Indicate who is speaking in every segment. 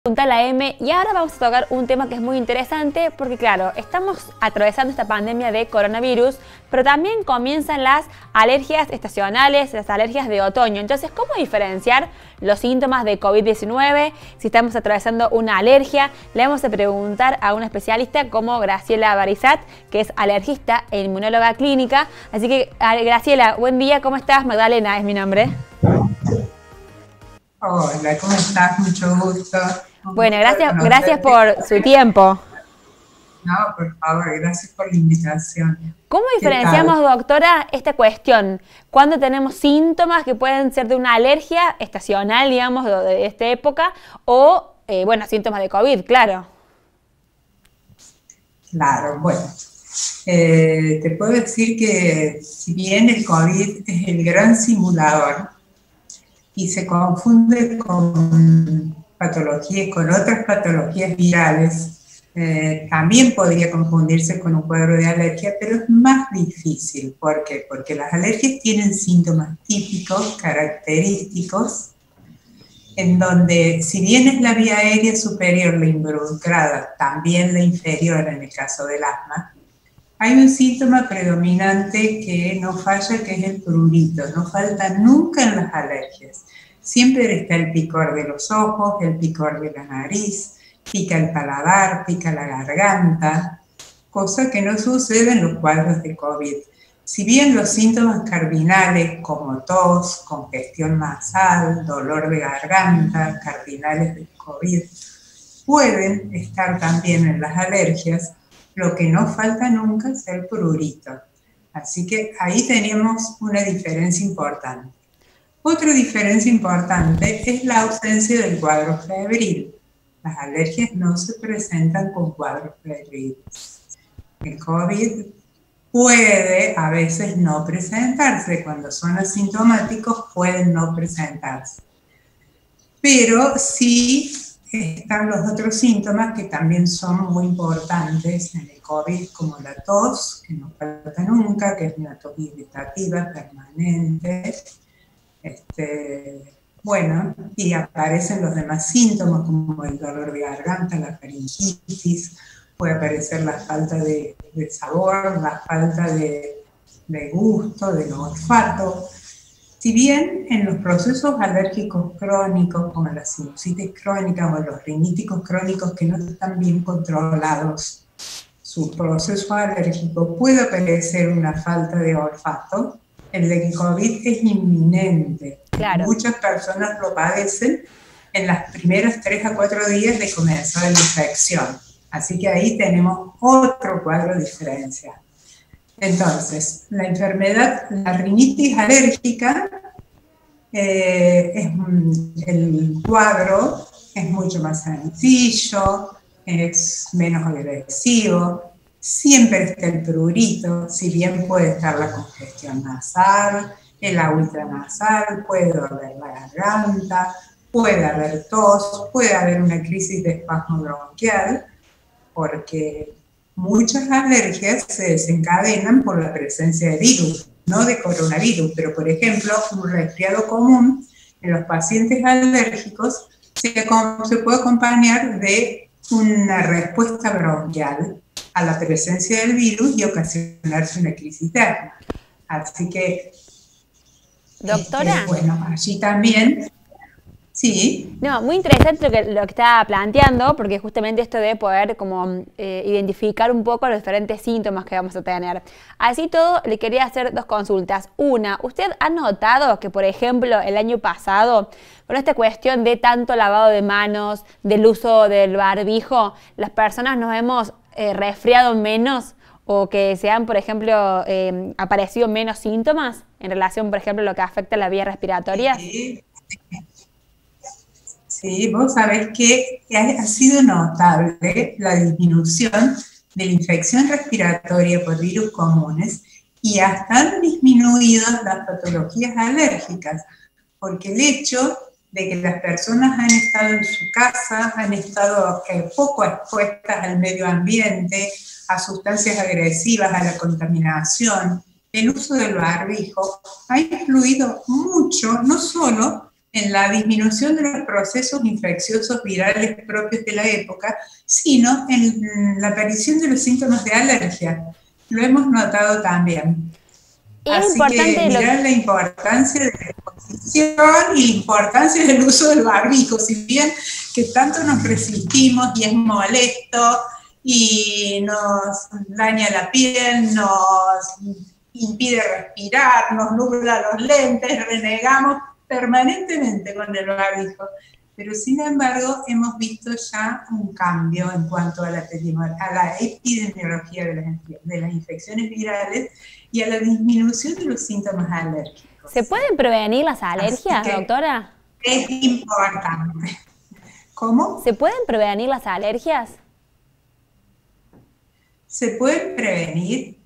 Speaker 1: Pregunta la M y ahora vamos a tocar un tema que es muy interesante porque claro, estamos atravesando esta pandemia de coronavirus, pero también comienzan las alergias estacionales, las alergias de otoño. Entonces, ¿cómo diferenciar los síntomas de COVID-19? Si estamos atravesando una alergia, le vamos a preguntar a una especialista como Graciela Barizat, que es alergista e inmunóloga clínica. Así que, Graciela, buen día, ¿cómo estás? Magdalena es mi nombre.
Speaker 2: Hola, ¿cómo estás? Mucho gusto.
Speaker 1: Bueno, gracias por su tiempo.
Speaker 2: No, por favor, gracias por la invitación.
Speaker 1: ¿Cómo diferenciamos, doctora, esta cuestión? ¿Cuándo tenemos síntomas que pueden ser de una alergia estacional, digamos, de esta época, o, bueno, síntomas de COVID, claro?
Speaker 2: Claro, bueno. Te puedo decir que si bien el COVID es el gran simulador y se confunde con patologías, con otras patologías virales, también podría confundirse con un cuadro de alergia, pero es más difícil. ¿Por qué? Porque las alergias tienen síntomas típicos, característicos, en donde, si bien es la vía aérea superior la involucrada, también la inferior en el caso del asma, hay un síntoma predominante que no falla, que es el prurito. No falta nunca en las alergias. Siempre está el picor de los ojos, el picor de la nariz, pica el paladar, pica la garganta, cosa que no sucede en los cuadros de COVID. Si bien los síntomas cardinales como tos, congestión nasal, dolor de garganta, cardinales del COVID, pueden estar también en las alergias, lo que no falta nunca es el prurito. Así que ahí tenemos una diferencia importante. Otra diferencia importante es la ausencia del cuadro febril. Las alergias no se presentan con cuadros febriles. El COVID puede a veces no presentarse. Cuando son asintomáticos pueden no presentarse. Pero sí están los otros síntomas que también son muy importantes en el COVID, como la tos, que no falta nunca, que es una tos irritativa permanente. Bueno, y aparecen los demás síntomas, como el dolor de garganta, la faringitis, puede aparecer la falta de sabor, la falta de gusto, del olfato. Si bien en los procesos alérgicos crónicos, como la sinusitis crónica o los riníticos crónicos que no están bien controlados, su proceso alérgico puede aparecer una falta de olfato, el del COVID es inminente.
Speaker 1: Claro.
Speaker 2: Muchas personas lo padecen en las primeras 3 a 4 días de comenzar la infección. Así que ahí tenemos otro cuadro de diferencia. Entonces, la enfermedad, la rinitis alérgica, el cuadro es mucho más sencillo, es menos agresivo, siempre está el prurito, si bien puede estar la congestión nasal, el agüita nasal, puede doler la garganta, puede haber tos, puede haber una crisis de espasmo bronquial, porque muchas alergias se desencadenan por la presencia de virus, no de coronavirus, pero por ejemplo, un resfriado común en los pacientes alérgicos se puede acompañar de una respuesta bronquial a la presencia del virus y ocasionarse una crisis de asma. Así que,
Speaker 1: doctora,
Speaker 2: bueno, allí también. Sí.
Speaker 1: No, muy interesante lo que está planteando, porque justamente esto de poder como identificar un poco los diferentes síntomas que vamos a tener. Así todo, le quería hacer 2 consultas. Una, ¿usted ha notado que, por ejemplo, el año pasado, con esta cuestión de tanto lavado de manos, del uso del barbijo, las personas nos hemos resfriado menos o que se han, por ejemplo, aparecido menos síntomas en relación, por ejemplo, a lo que afecta a la vía respiratoria?
Speaker 2: Sí. Sí, vos sabés que ha sido notable la disminución de la infección respiratoria por virus comunes y hasta han disminuido las patologías alérgicas, porque el hecho de que las personas han estado en su casa, han estado poco expuestas al medio ambiente, a sustancias agresivas, a la contaminación, el uso del barbijo ha influido mucho, no solo en la disminución de los procesos infecciosos virales propios de la época, sino en la aparición de los síntomas de alergia. Lo hemos notado también.
Speaker 1: Y es
Speaker 2: Así que
Speaker 1: importante
Speaker 2: mirar la importancia de la exposición y la importancia del uso del barbijo, si bien que tanto nos resistimos y es molesto y nos daña la piel, nos impide respirar, nos nubla los lentes, renegamos permanentemente con el barbijo. Pero sin embargo hemos visto ya un cambio en cuanto a la epidemiología de las infecciones virales y a la disminución de los síntomas alérgicos.
Speaker 1: ¿Se pueden prevenir las alergias, doctora?
Speaker 2: Es importante. ¿Cómo?
Speaker 1: ¿Se pueden prevenir las alergias?
Speaker 2: ¿Se pueden prevenir?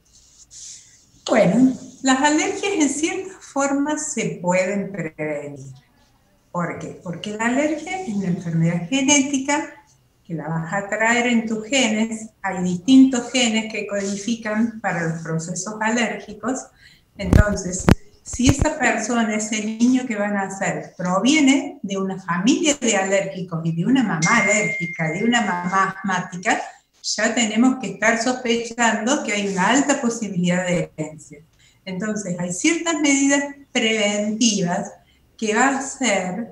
Speaker 2: Bueno, las alergias en cierta forma se pueden prevenir. ¿Por qué? Porque la alergia es una enfermedad genética que la vas a traer en tus genes. Hay distintos genes que codifican para los procesos alérgicos. Entonces, si esa persona, ese niño que va a nacer, proviene de una familia de alérgicos y de una mamá alérgica, de una mamá asmática, ya tenemos que estar sospechando que hay una alta posibilidad de herencia. Entonces, hay ciertas medidas preventivas que va a hacer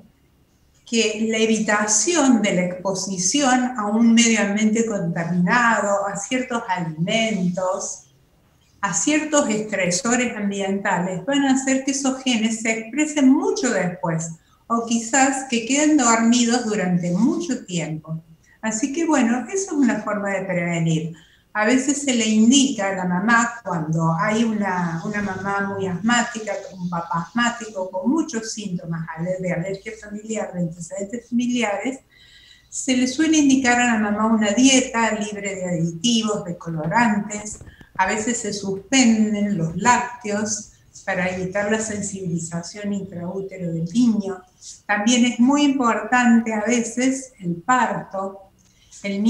Speaker 2: que la evitación de la exposición a un medio ambiente contaminado, a ciertos alimentos, a ciertos estresores ambientales, van a hacer que esos genes se expresen mucho después, o quizás que queden dormidos durante mucho tiempo. Así que bueno, eso es una forma de prevenir. A veces se le indica a la mamá, cuando hay una mamá muy asmática, un papá asmático, con muchos síntomas de alergia familiar, de antecedentes familiares, se le suele indicar a la mamá una dieta libre de aditivos, de colorantes. A veces se suspenden los lácteos para evitar la sensibilización intraútero del niño. También es muy importante a veces el parto. El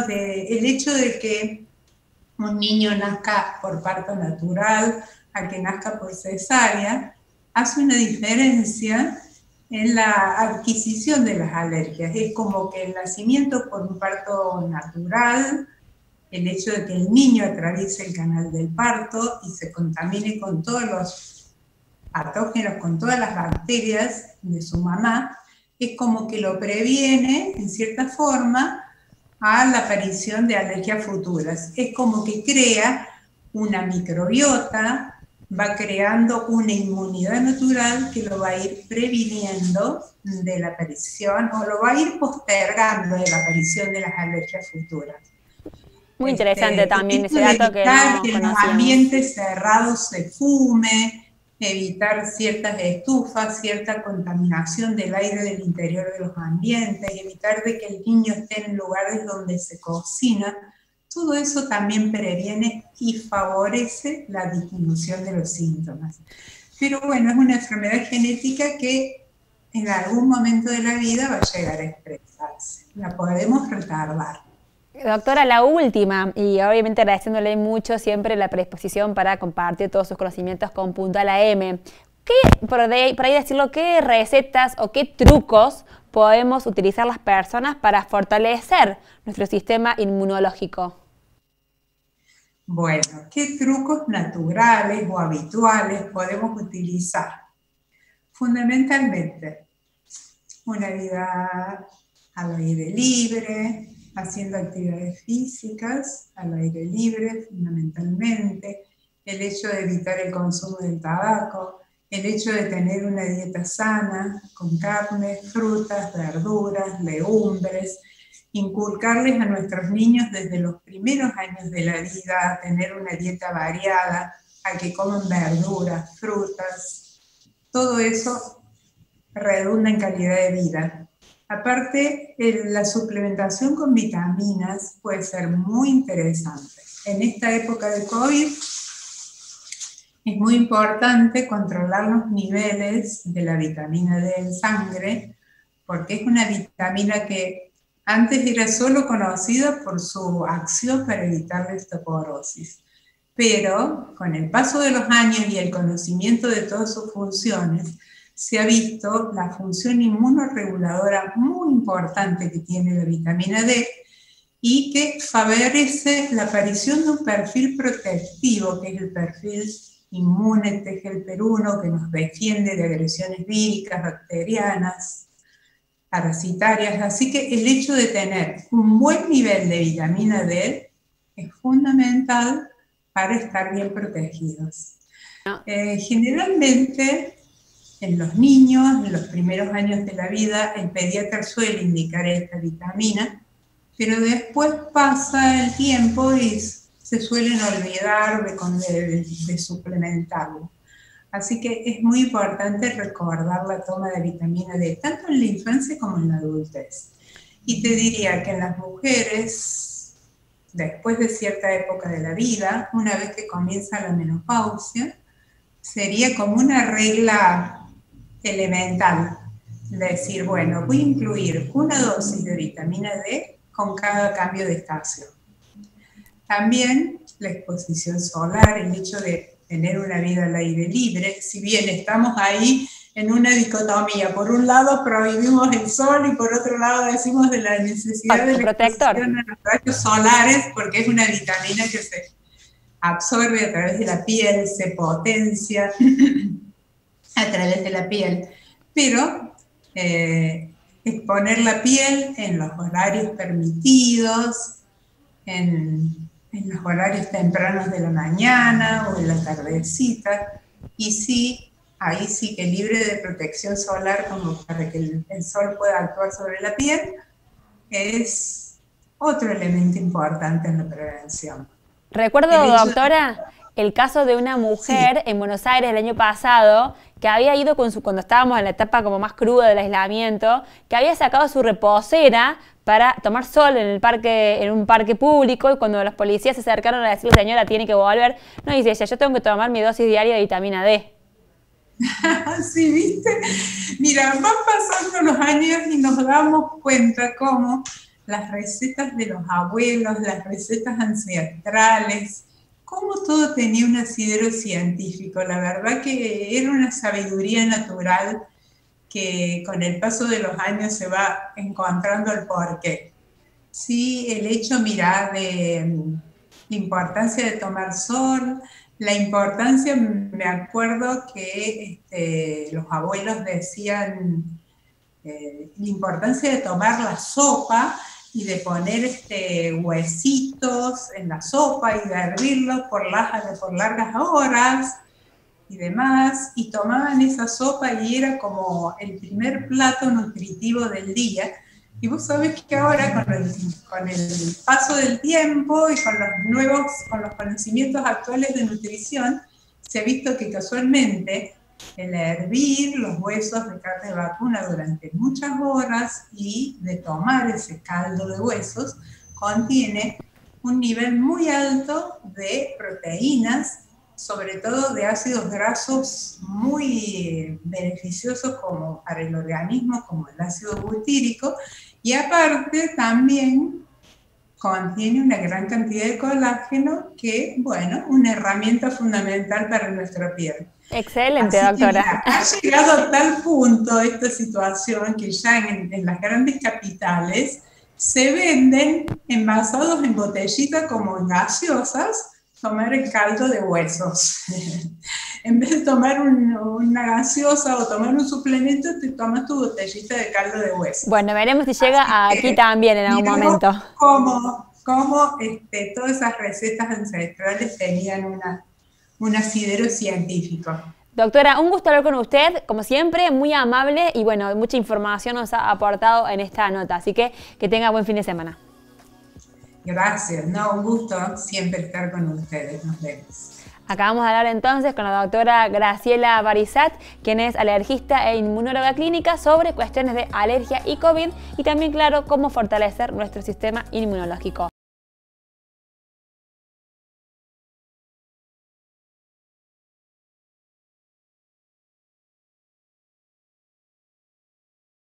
Speaker 2: hecho de que un niño nazca por parto natural a que nazca por cesárea hace una diferencia en la adquisición de las alergias. Es como que el nacimiento por un parto natural, el hecho de que el niño atraviese el canal del parto y se contamine con todos los patógenos, con todas las bacterias de su mamá, es como que lo previene, en cierta forma, a la aparición de alergias futuras. Es como que crea una microbiota, va creando una inmunidad natural que lo va a ir previniendo de la aparición o lo va a ir postergando de la aparición de las alergias futuras.
Speaker 1: Muy interesante también ese dato que
Speaker 2: no
Speaker 1: que
Speaker 2: en los ambientes cerrados se fume, evitar ciertas estufas, cierta contaminación del aire del interior de los ambientes, evitar de que el niño esté en lugares donde se cocina. Todo eso también previene y favorece la disminución de los síntomas. Pero bueno, es una enfermedad genética que en algún momento de la vida va a llegar a expresarse. La podemos retardar.
Speaker 1: Doctora, la última, y obviamente agradeciéndole mucho siempre la predisposición para compartir todos sus conocimientos con Puntual AM. Por ahí decirlo, ¿qué recetas o qué trucos podemos utilizar las personas para fortalecer nuestro sistema inmunológico?
Speaker 2: Bueno, ¿qué trucos naturales o habituales podemos utilizar? Fundamentalmente, una vida al aire libre, haciendo actividades físicas al aire libre fundamentalmente, el hecho de evitar el consumo del tabaco, el hecho de tener una dieta sana con carne, frutas, verduras, legumbres, inculcarles a nuestros niños desde los primeros años de la vida a tener una dieta variada, a que coman verduras, frutas, todo eso redunda en calidad de vida. Aparte, la suplementación con vitaminas puede ser muy interesante. En esta época de COVID es muy importante controlar los niveles de la vitamina D en sangre, porque es una vitamina que antes era solo conocida por su acción para evitar la osteoporosis. Pero con el paso de los años y el conocimiento de todas sus funciones, se ha visto la función inmunorreguladora muy importante que tiene la vitamina D y que favorece la aparición de un perfil protectivo, que es el perfil inmune TGLP1, que nos defiende de agresiones víricas, bacterianas, parasitarias. Así que el hecho de tener un buen nivel de vitamina D es fundamental para estar bien protegidos. Generalmente, en los niños, en los primeros años de la vida, el pediatra suele indicar esta vitamina, pero después pasa el tiempo y se suelen olvidar de suplementarlo. Así que es muy importante recordar la toma de vitamina D, tanto en la infancia como en la adultez. Y te diría que en las mujeres, después de cierta época de la vida, una vez que comienza la menopausia, sería como una regla elemental, decir, bueno, voy a incluir una dosis de vitamina D con cada cambio de estación. También la exposición solar, el hecho de tener una vida al aire libre, si bien estamos ahí en una dicotomía, por un lado prohibimos el sol y por otro lado decimos de la necesidad de la exposición a los rayos solares, porque es una vitamina que se absorbe a través de la piel, se potencia a través de la piel, pero exponer la piel en los horarios permitidos, en los horarios tempranos de la mañana o en la tardecita, y sí, ahí sí que libre de protección solar, como para que el sol pueda actuar sobre la piel, es otro elemento importante en la prevención.
Speaker 1: Recuerdo, doctora, el caso de una mujer en Buenos Aires el año pasado que había ido cuando estábamos en la etapa como más cruda del aislamiento, que había sacado su reposera para tomar sol en un parque público, y cuando los policías se acercaron a decirle, señora, tiene que volver, no, dice ella, yo tengo que tomar mi dosis diaria de vitamina D.
Speaker 2: Sí, ¿viste? Mira, van pasando los años y nos damos cuenta cómo las recetas de los abuelos, las recetas ancestrales, cómo todo tenía un asidero científico. La verdad que era una sabiduría natural que con el paso de los años se va encontrando el porqué. Sí, el hecho, mirá, de la importancia de tomar sol, la importancia, me acuerdo que los abuelos decían la importancia de tomar la sopa y de poner huesitos en la sopa y de hervirlos por largas horas y demás, y tomaban esa sopa y era como el primer plato nutritivo del día. Y vos sabés que ahora con el paso del tiempo y con los conocimientos actuales de nutrición, se ha visto que casualmente el hervir los huesos de carne vacuna durante muchas horas y de tomar ese caldo de huesos contiene un nivel muy alto de proteínas, sobre todo de ácidos grasos muy beneficiosos como para el organismo, como el ácido butírico, y aparte también contiene una gran cantidad de colágeno que, bueno, una herramienta fundamental para nuestra piel.
Speaker 1: Excelente, doctora.
Speaker 2: Ha llegado a tal punto esta situación que ya en las grandes capitales se venden envasados en botellitas como en gaseosas, tomar el caldo de huesos. En vez de tomar una gaseosa o tomar un suplemento, te tomas tu botellita de caldo de huesos.
Speaker 1: Bueno, veremos si llega aquí también en algún momento.
Speaker 2: Cómo todas esas recetas ancestrales tenían un asidero científico.
Speaker 1: Doctora, un gusto hablar con usted, como siempre, muy amable y bueno, mucha información nos ha aportado en esta nota, así que tenga buen fin de semana.
Speaker 2: Gracias, un gusto siempre estar con ustedes, nos vemos.
Speaker 1: Acabamos de hablar entonces con la doctora Graciela Barisat, quien es alergista e inmunóloga clínica, sobre cuestiones de alergia y COVID y también, claro, cómo fortalecer nuestro sistema inmunológico.